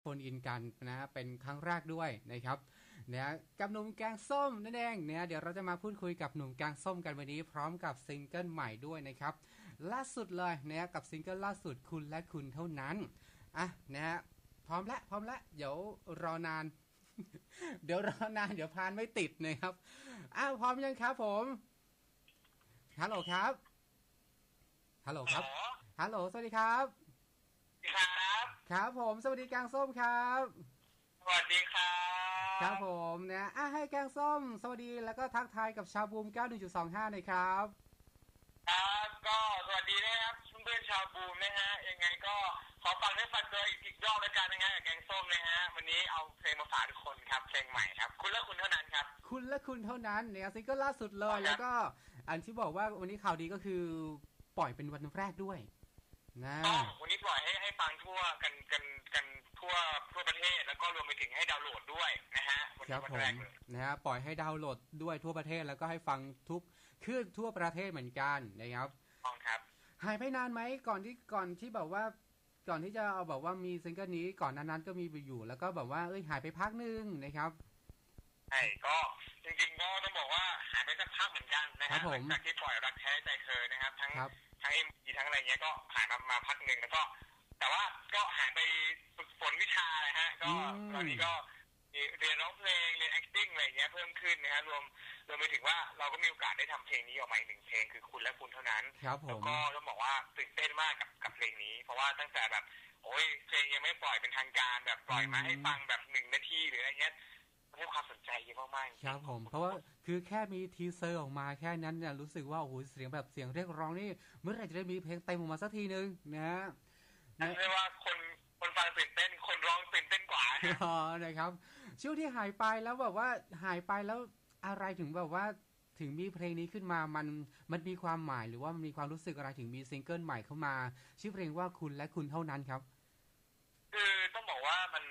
โฟนอินกันนะเป็นครั้งแรกด้วยนะครับเนี่ยกับหนุ่มแกงส้มนั่นเองเนี่ยเดี๋ยวเราจะมาพูดคุยกับหนุ่มแกงส้มกันวันนี้พร้อมกับซิงเกิลใหม่ด้วยนะครับล่าสุดเลยเนี่ยกับซิงเกิลล่าสุดคุณและคุณเท่านั้นอ่ะนะฮะพร้อมแล้วเดี๋ยวรอนาน เดี๋ยวรอนานเดี๋ยวพานไม่ติดนะครับพร้อมยังครับผมฮัลโหลครับฮัลโหลครับฮัลโหลสวัสดีครับครับครับผมสวัสดีแกงส้มครับสวัสดีครับครับผมนะให้แกงส้มสวัสดีแล้วก็ทักทายกับชาวบูม 91.25 หน่อยครับครับก็สวัสดีนะครับเพื่อนชาวบูมนะฮะยังไงก็ขอฟังให้ฟังตัวอีกรอบแล้วกันนะฮะกับแกงส้มนะฮะวันนี้เอาเพลงมาฝากทุกคนครับเพลงใหม่ครับคุณและคุณเท่านั้นครับคุณและคุณเท่านั้นเนี่ยซิงเกิลล่าสุดเลยแล้วก็อันที่บอกว่าวันนี้ข่าวดีก็คือปล่อยเป็นวันแรกด้วยนะวันนี้ปล่อยให้ฟังทั่วกันทั่วประเทศแล้วก็รวมไปถึงให้ดาวน์โหลดด้วยนะฮะวันแรกเลยนะฮะปล่อยให้ดาวน์โหลดด้วยทั่วประเทศแล้วก็ให้ฟังทุกคลื่นทั่วประเทศเหมือนกันนะครับครับหายไปนานไหมก่อนที่แบบว่าก่อนที่จะเอาแบบว่ามีซิงเกิลนี้ก่อนนั้นก็มีอยู่แล้วก็แบบว่าหายไปพักนึงนะครับใช่ก็จริงๆก็ต้องบอกว่าหายไปสักพักเหมือนกันนะฮะหลังจากที่ปล่อยรักแท้ใจเธอนะครับทั้งMVทั้งอะไรเงี้ยก็หายมาพักนึงแล้วก็แต่ว่าก็หายไปฝึกฝนวิชาเลยฮะก็ตอนนี้ก็เรียนร้องเพลงเรียน acting อะไรเงี้ยเพิ่มขึ้นนะฮะรวมไปถึงว่าเราก็มีโอกาสได้ทำเพลงนี้ออกมาอีกหนึ่งเพลงคือคุณและคุณเท่านั้นแล้วก็ต้องบอกว่าตื่นเต้นมากกับเพลงนี้เพราะว่าตั้งแต่แบบโอ้ยเพลงยังไม่ปล่อยเป็นทางการแบบปล่อยมาให้ฟังแบบ1 นาทีหรืออะไรเงี้ยให้ความสนใจเยอะมากๆครับผมเพราะว่าคือแค่มีทีเซอร์ออกมาแค่นั้นเนี่ยรู้สึกว่าโอ้โหเสียงแบบเสียงเรียกร้องนี่เมื่อไหร่จะได้มีเพลงเต็มออกมาสักทีนึงนะนั่นเรียกว่าคนฟังตื่นเต้นคนร้องตื่นเต้นกว่านะครับช่วงที่หายไปแล้วแบบว่าหายไปแล้วอะไรถึงแบบว่าถึงมีเพลงนี้ขึ้นมามันมีความหมายหรือว่ามันมีความรู้สึกอะไรถึงมีซิงเกิลใหม่เข้ามาชื่อเพลงว่าคุณและคุณเท่านั้นครับคือต้องบอกว่ามัน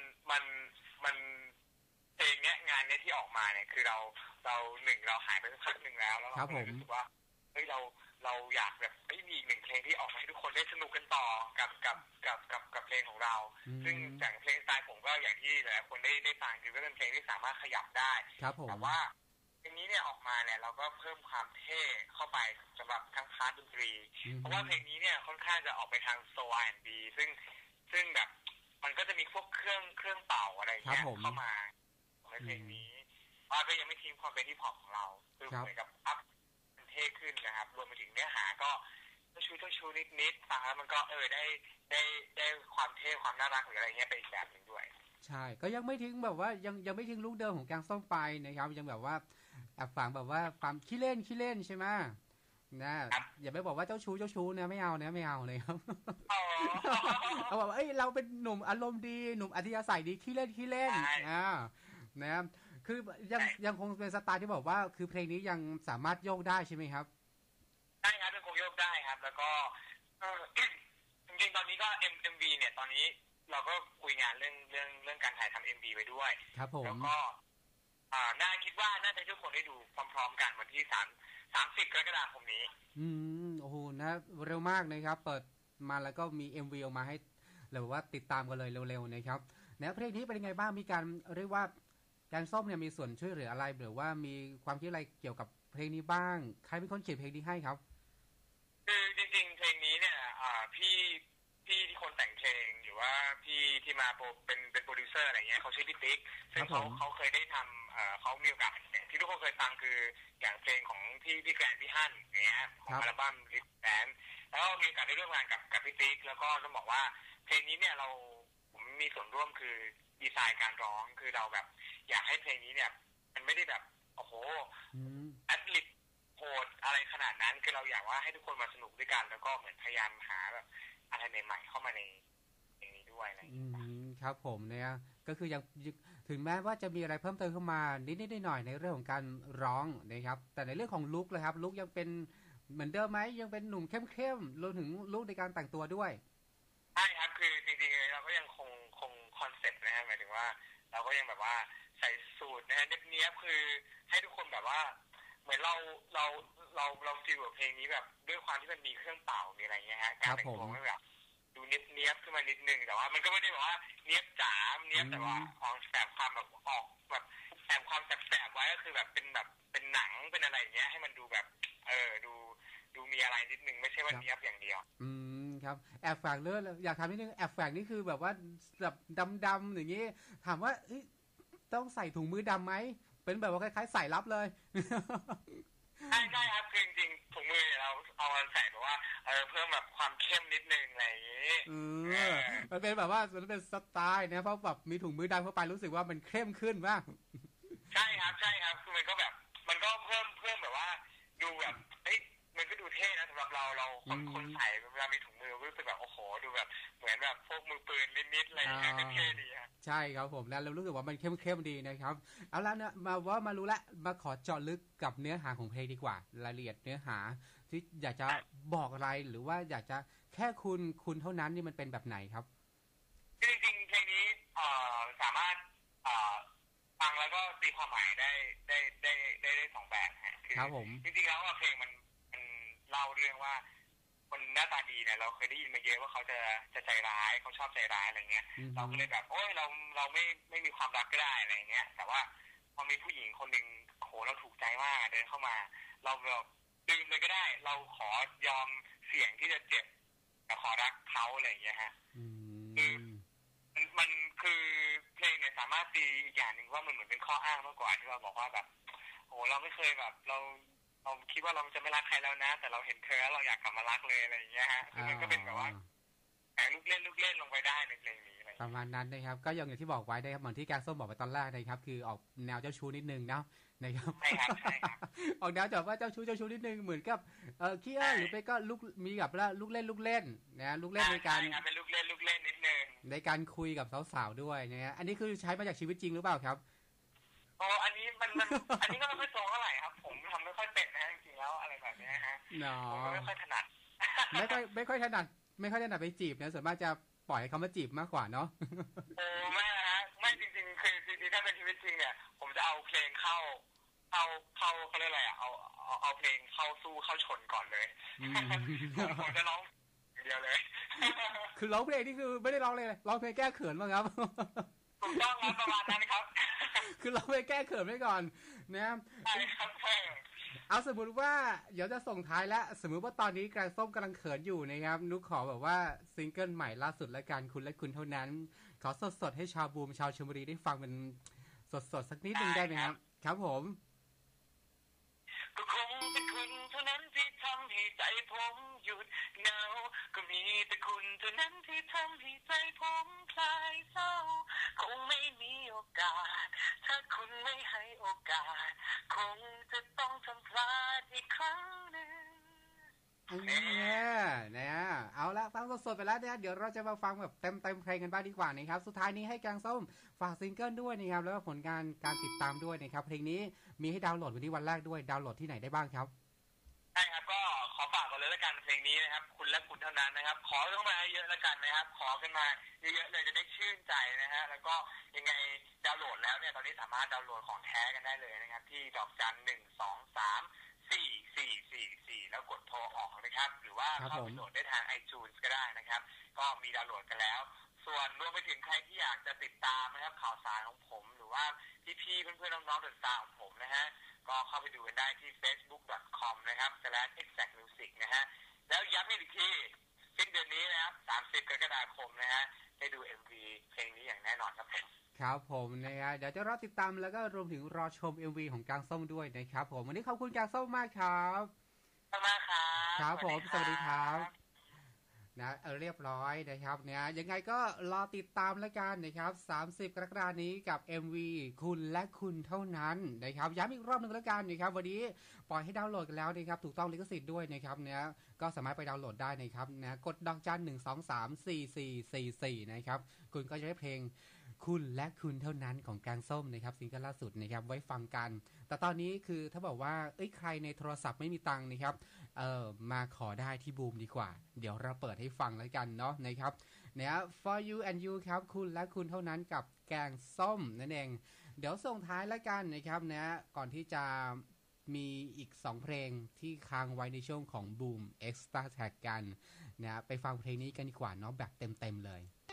เพลงเนี้ยงานเนี้ยที่ออกมาเนี่ยคือเราเราหายไปสักพักนึงแล้วเรารู้สึกว่าเฮ้ยเราอยากแบบมีอีกหนึ่งเพลงที่ออกมาให้ทุกคนได้สนุกกันต่อกับเพลงของเราซึ่งจากเพลงสไตล์ผมก็อย่างที่หลายคนได้ฟังคือก็เป็นเพลงที่สามารถขยับได้แต่ว่าเพลงนี้เนี่ยออกมาเนี่ยเราก็เพิ่มความเท่เข้าไปสำหรับทั้งพาร์ทดนตรีเพราะว่าเพลงนี้เนี่ยค่อนข้างจะออกไปทางโซล R&B ซึ่งแบบมันก็จะมีพวกเครื่องเป่าอะไรเงี้ยเข้ามาในเพลงนี้ก็ยังไม่ทิ้งความเป็นฮิปฮอปของเราคือเหมือนกับอัพเท่ขึ้นนะครับรวมไปถึงเนื้อหาก็ชูนิดฟังแล้วมันก็ได้ความเท่ความน่ารักหรืออะไรเงี้ยไปอีกแบบหนึ่งด้วยใช่ก็ยังไม่ทิ้งแบบว่ายังไม่ทิ้งลูกเดิมของแกงส้มไปนะครับยังแบบว่าแอบฝังแบบว่าความขี้เล่นใช่ไหมนะอย่าไปบอกว่าเจ้าชู้นะไม่เอาเลยครับเขาบอกว่าเราเป็นหนุ่มอารมณ์ดีหนุ่มอัธยาศัยดีขี้เล่นนะครับคือยังคงเป็นสไตล์ที่บอกว่าคือเพลงนี้ยังสามารถโยกได้ใช่ไหมครับใช่ครับยังคงโยกได้ครับแล้วก็จริงๆตอนนี้ก็ MV เนี่ยตอนนี้เราก็คุยงานเรื่องการถ่ายทำ MV ไปด้วยครับผมแล้วก็น่าคิดว่าน่าจะทุกคนได้ดูพร้อมๆกันวันที่30 กรกฎาคมนี้โอ้โหนะเร็วมากนะครับเปิดมาแล้วก็มี MV ออกมาให้หรือว่าติดตามกันเลยเร็วๆนะครับแล้วเพลงนี้เป็นยังไงบ้างมีการเรียกว่าแกงส้มเนี่ยมีส่วนช่วยเหลืออะไรหรือว่ามีความคิดอะไรเกี่ยวกับเพลงนี้บ้างใครเป็นคนเขียนเพลงนี้ให้ครับคือจริงๆเพลงนี้เนี่ยพี่ที่คนแต่งเพลงหรือว่าพี่ที่มาเป็นโปรดิวเซอร์อะไรเงี้ยเขาชื่อพี่ติ๊กซึ่งเขาเคยได้ทำเขามีโอกาสที่ทุกคนเคยฟังคืออย่างเพลงของพี่แกรนพี่ฮั่นเนี้ยของอัลบั้มลิสแบนแล้วมีโอกาสได้ร่วมงานกับพี่ติ๊กแล้วก็ต้องบอกว่าเพลงนี้เนี่ยผมมีส่วนร่วมคือดีไซน์การร้องคือเราแบบอยากให้เพลงนี้เนี่ยมันไม่ได้แบบโอ้โหแอดลิปโหดอะไรขนาดนั้นคือเราอยากว่าให้ทุกคนมาสนุกด้วยกันแล้วก็เหมือนพยายามหาแบบอะไรใหม่ๆเข้ามาในอย่างนี้ด้วยอะไรอย่างนี้ครับผมเนี่ยก็คือยังถึงแม้ว่าจะมีอะไรเพิ่มเติมเข้ามานิดๆหน่อยๆในเรื่องของการร้องนะครับแต่ในเรื่องของลุคเลยครับลุคยังเป็นเหมือนเดิมไหมยังเป็นหนุ่มเข้มๆรวมถึงลุคในการแต่งตัวด้วยใช่ครับคือจริงๆเราก็ยังคงคอนเซ็ปต์นะฮะหมายถึงว่าเราก็ยังแบบว่าใส่สูทนะฮะเนี้ยคือให้ทุกคนแบบว่าเหมือนเราฟีลกับเพลงนี้แบบด้วยความที่มันมีเครื่องเป่ามีอะไรเงี้ยฮะการแต่งตัวไม่แบบดูเเนี้ยบขึ้นมานิดนึงแต่ว่ามันก็ไม่ได้แบบว่าเนี้ยบจ๋าเนี้ยบแต่ว่าออกแฝงความแบบออกแบบแฝงความแสบๆไว้ก็คือแบบเป็นหนังเป็นอะไรอย่างเงี้ยให้มันดูแบบดูมีอะไรนิดนึงไม่ใช่ว่าเนี้ยบอย่างเดียวครับแอบแฝงเรื่องอยากถามนิดนึงแอบแฝงนี่คือแบบว่าแบบดำๆอย่างงี้ถามว่าต้องใส่ถุงมือดำไหมเป็นแบบว่าคล้ายๆใส่ลับเลยใช่ครับคือจริงๆถุงมือเราเอามาใส่แบบว่าเพิ่มแบบความเข้มนิดนึงอะไรอย่างงี้มันเป็นแบบว่ามันเป็นสไตล์นะเพราะแบบมีถุงมือดำเข้าไปรู้สึกว่ามันเข้มขึ้นบ้างใช่ครับคือมันก็แบบมันก็เพิ่มแบบว่าดูแบบมันก็ดูเท่นะสำหรับเราคนใส่เวลามีถุงมือรู้สึกแบบโอ้โหดูแบบเหมือนแบบพวกมือปืนนิดๆอะไรอย่างเงี้ยก็เท่ดีครับใช่ครับผมแล้วเรารู้สึกว่ามันเข้มดีนะครับเอาละเนี่ยมารู้ละมาขอเจาะลึกกับเนื้อหาของเพลงดีกว่ารายละเอียดเนื้อหาที่อยากจะบอกอะไรหรือว่าอยากจะแค่คุณเท่านั้นนี่มันเป็นแบบไหนครับจริงๆเพลงนี้สามารถฟังแล้วก็ตีความหมายได้สองแบบฮะคือจริงๆแล้วเพลงมันเล่าเรื่องว่าคนหน้าตาดีเนี่ยเราเคยได้ยินมาเยอะว่าเขาจะใจร้ายเขาชอบใจร้ายอะไรเงี้ยเราก็เลยแบบเราไม่มีความรักก็ได้อะไรเงี้ยแต่ว่าพอมีผู้หญิงคนหนึ่งโหเราถูกใจมากเดินเข้ามาเราแบบลืมเลยก็ได้เราขอยอมเสี่ยงที่จะเจ็บแต่ขอรักเขาอะไรอย่างเงี้ยฮะมันคือเพลงเนี่ยสามารถตีอีกอย่างหนึ่งว่ามันเหมือนเป็นข้ออ้างมากกว่าที่เราบอกว่าแบบโหเราไม่เคยแบบเราคิดว่าเราจะไม่รักใครแล้วนะแต่เราเห็นเธอแล้วเราอยากกลับมารักเลยอะไรอย่างเงี้ยฮะคือมันก็เป็นแบบว่าแอบลูกเล่นลงไปได้ในเพลงนี้ประมาณนั้นนะครับก็อย่างที่บอกไว้นะครับเหมือนที่แกงส้มบอกไปตอนแรกนะครับคือออกแนวเจ้าชู้นิดนึงเนาะนะครับใช่ครับออกแนวแบบว่าเจ้าชู้นิดนึงเหมือนกับขี้อ้อนหรือไปก็ลูกมีกับลูกเล่นนะลูกเล่นในการเป็นลูกเล่นนิดนึงในการคุยกับสาวๆด้วยนะฮะอันนี้คือใช้มาจากชีวิตจริงหรือเปล่าครับอันนี้อันนี้ก็ไม่ค่อยตรงเท่าไหร่ครับผมทำไม่ค่อยเป็นนะจริงๆแล้วอะไรแบบนี้ฮะผมไม่ค่อยถนัดไม่ค่อยถนัดไปจีบนะส่วนมากจะปล่อยให้เขามาจีบมากกว่าเนาะไม่นะฮะไม่จริงๆคือจริงๆถ้าเป็นชีวิตจริงเนี่ยผมจะเอาเพลงเข้าเขาเรียกอะไรเอาเพลงเข้าสู้เข้าชนก่อนเลยผมจะร้องเดียวเลยคือร้องเพลงนี่คือไม่ได้ร้องเลยร้องเพลงแก้เขินมั้งครับถูกต้องครับประมาณนั้นครับคือร้องเพลงแก้เขินไว้ก่อนนะครับใช่ครับเอาสมมติว่าเดี๋ยวจะส่งท้ายแล้วสมมติว่าตอนนี้แกงส้มกำลังเขินอยู่นะครับนุ๊กขอแบบว่าซิงเกิลใหม่ล่าสุดและกันคุณและคุณเท่านั้นขอสดให้ชาวบูมชาวชลบุรีได้ฟังเป็นสดสักนิดนึงได้ไหมครับครับผมก็คงเป็นคุณเท่านั้นที่ทำให้ใจผมหยุดเหงาก็มีแต่คุณเท่านั้นที่ทำให้ใจผมคลายเศร้าคงไม่มีโอกาสถ้าคุณไม่ให้โอกาสคงจะต้องทำพลาดอีกครั้งหนึ่งเนี่ยเอาละฟังสดๆไปแล้วเนี่ยเดี๋ยวเราจะมาฟังแบบเต็มเพลงกันบ้างดีกว่านะครับสุดท้ายนี้ให้แกงส้มฝากซิงเกิลด้วยนะครับแล้วก็ผลการติดตามด้วยนะครับเพลงนี้มีให้ดาวน์โหลดวันนี้วันแรกด้วยดาวน์โหลดที่ไหนได้บ้างครับใช่ครับก็ขอฝากก่อนเลยละกันเพลงนี้นะครับคุณและคุณเท่านั้นนะครับขอเข้ามาเยอะละกันนะครับขอขึ้นมาเยอะๆเลยจะได้ชื่นใจนะฮะแล้วก็ยังไงดาวน์โหลดแล้วเนี่ยตอนนี้สามารถดาวน์โหลดของแท้กันได้เลยนะครับที่ดอกจัน1234444แล้วกดโทรออกนะครับหรือว่าเข้าไปโหลดได้ทาง iTunes ก็ได้นะครับก็มีดาวน์โหลดกันแล้วส่วนรวมไปถึงใครที่อยากจะติดตามนะครับข่าวสารของผมหรือว่าพี่ๆเพื่อนๆน้องๆเดอะสตาร์ของผมนะฮะก็เข้าไปดูกันได้ที่ facebook.com นะครับ /exactmusic นะฮะแล้วย้ำอีกทีสิ้นเดือนนี้นะครับ30 กรกฎาคมนะฮะได้ดู MV เพลงนี้อย่างแน่นอนครับครับผมนะครับเดี๋ยวจะรอติดตามแล้วก็รวมถึงรอชม MV ของกางส้มด้วยนะครับผมวันนี้ขอบคุณกางส้มมากครับขอบคุณมากครับครับผมสวัสดีครับนะเรียบร้อยนะครับเนี่ยยังไงก็รอติดตามแล้วกันนะครับ30 กรกฎาคมนี้กับ MV คุณและคุณเท่านั้นนะครับย้ำอีกรอบนึงแล้วกันนะครับวันนี้ปล่อยให้ดาวน์โหลดกันแล้วนะครับถูกต้องลิขสิทธิ์ด้วยนะครับเนี่ยก็สามารถไปดาวน์โหลดได้นะครับนะกดดอกจัน1234444นะครับคุณก็จะได้เพลงคุณและคุณเท่านั้นของแกงส้มนะครับซิงเกิลล่าสุดนะครับไว้ฟังกันแต่ตอนนี้คือถ้าบอกว่าใครในโทรศัพท์ไม่มีตังค์นะครับมาขอได้ที่บูมดีกว่าเดี๋ยวเราเปิดให้ฟังแล้วกันเนาะนะครับเนี่ย for you and you ครับคุณและคุณเท่านั้นกับแกงส้มนั่นเองเดี๋ยวส่งท้ายแล้วกันนะครับนะก่อนที่จะมีอีก2เพลงที่ค้างไว้ในช่วงของ Boom Extra Tag กันนะไปฟังเพลงนี้กันดีกว่าเนาะแบบเต็มๆเลย